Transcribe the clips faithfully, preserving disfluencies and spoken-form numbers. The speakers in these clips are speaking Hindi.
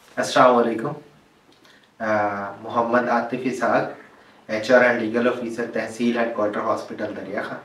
अस्सलाम वालेकुम। Mohammad Atif Ishaq, H R and legal officer, तहसील हेडक्वार्टर हॉस्पिटल दरिया खां।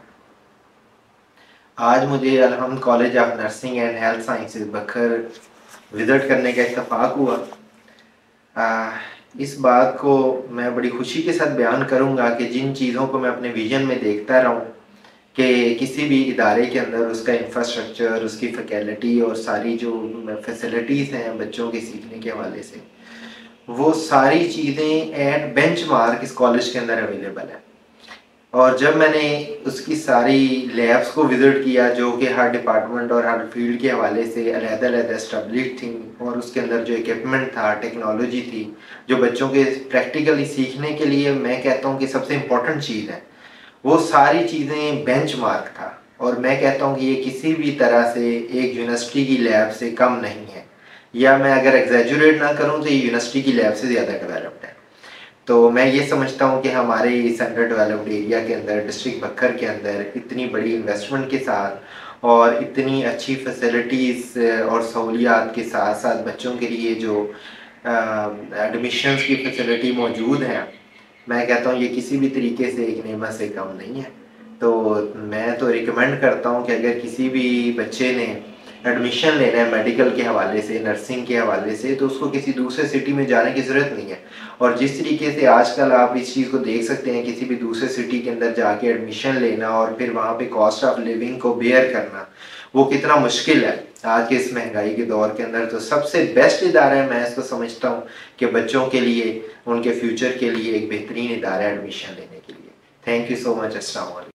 आज मुझे Alhamd college of nursing and health sciences Bakhar visit करने का इत्तेफाक हुआ। आ, इस बात को मैं बड़ी खुशी के साथ बयान करूंगा कि जिन चीज़ों को मैं अपने विजन में देखता रहा हूँ कि किसी भी इदारे के अंदर उसका इंफ्रास्ट्रक्चर, उसकी फैकल्टी और सारी जो फैसिलिटीज़ हैं बच्चों के सीखने के हवाले से, वो सारी चीज़ें एट बेंचमार्क इस कॉलेज के अंदर अवेलेबल है। और जब मैंने उसकी सारी लैब्स को विज़िट किया जो कि हर डिपार्टमेंट और हर फील्ड के हवाले से अलग-अलग एस्टेब्लिश थी, और उसके अंदर जो इक्विपमेंट था, टेक्नोलॉजी थी, जो बच्चों के प्रैक्टिकली सीखने के लिए मैं कहता हूँ कि सबसे इम्पोर्टेंट चीज़ है, वो सारी चीज़ें बेंचमार्क था। और मैं कहता हूँ कि ये किसी भी तरह से एक यूनिवर्सिटी की लैब से कम नहीं है, या मैं अगर एग्जैजुरेट ना करूँ तो ये यूनिवर्सिटी की लैब से ज़्यादा डेवलप्ड है। तो मैं ये समझता हूँ कि हमारे इस अंडर डेवलप्ड एरिया के अंदर, डिस्ट्रिक्ट बखर के अंदर इतनी बड़ी इन्वेस्टमेंट के साथ और इतनी अच्छी फैसिलिटीज़ और सहूलियात के साथ साथ बच्चों के लिए जो एडमिशन्स की फैसिलिटी मौजूद है, मैं कहता हूँ ये किसी भी तरीके से एक नेमत से कम नहीं है। तो मैं तो रिकमेंड करता हूँ कि अगर किसी भी बच्चे ने एडमिशन लेना है मेडिकल के हवाले से, नर्सिंग के हवाले से, तो उसको किसी दूसरे सिटी में जाने की ज़रूरत नहीं है। और जिस तरीके से आजकल आप इस चीज़ को देख सकते हैं, किसी भी दूसरे सिटी के अंदर जाके एडमिशन लेना और फिर वहाँ पे कॉस्ट ऑफ लिविंग को बेयर करना, वो कितना मुश्किल है आज के इस महंगाई के दौर के अंदर। तो सबसे बेस्ट इदारा है, मैं इसको समझता हूँ कि बच्चों के लिए, उनके फ्यूचर के लिए एक बेहतरीन इदारा है एडमिशन लेने के लिए। Thank you so much. अस्सलाम वालेकुम।